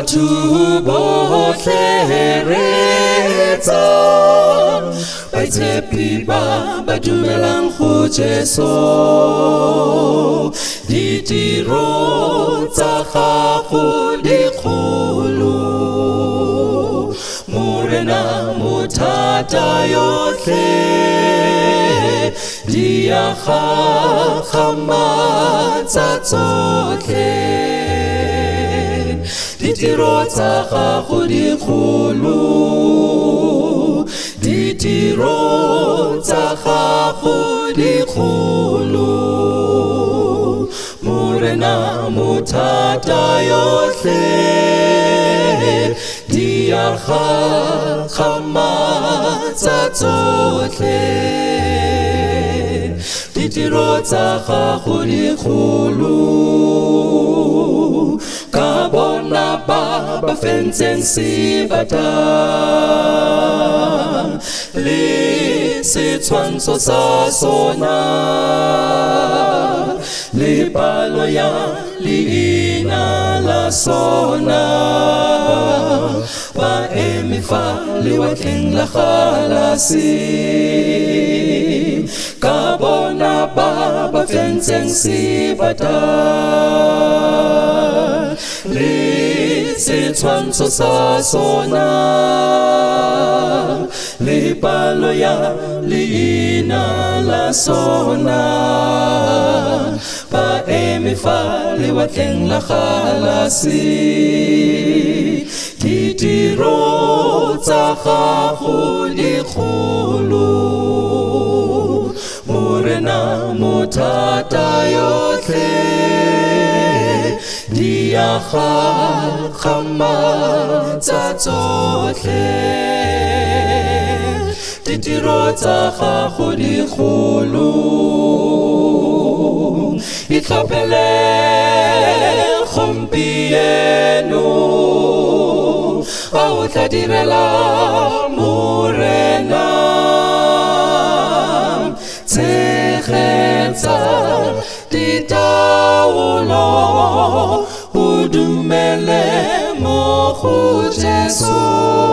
batho bohle re etsang baitshepi ba dumelang go Jesu ditiro tsa gago dikgolo morena mothata yohle dia gagamatsa tsotlhe ditiro tsa gago dikgolo ditiro tsa gago dikgolo morena mothata yohle dia gagamatsa tsotlhe ditiro tsa gago dikgolo ka bona ba fentseng sebata le setshwantsho sa sona le palo ya leina la sona ba emifa lewatleng la galase ka bona ba fentseng sebata le setshwantsho sa sona le palo ya leina la sona ba emifa lewatleng la galase ditiro tsa gago dikgolo morena mothata yohle dia gagamatsa tsotlhe ditiro tsa gago dikgolo itlhophele gompieno a o tla direla morena tshegetsa ditaolo o dumele mo go Jesu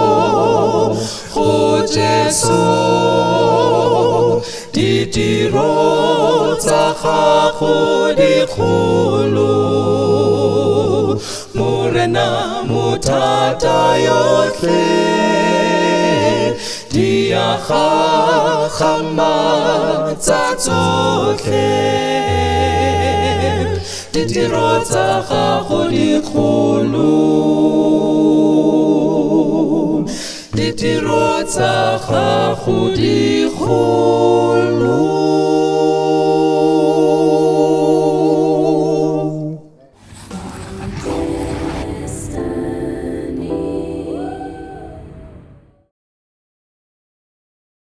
ditiro tsa gago dikgolo morena mothata yohle dia gagamatsa tsotlhe ditiro tsa gago dikgolo ditiro tsa gago dikgolo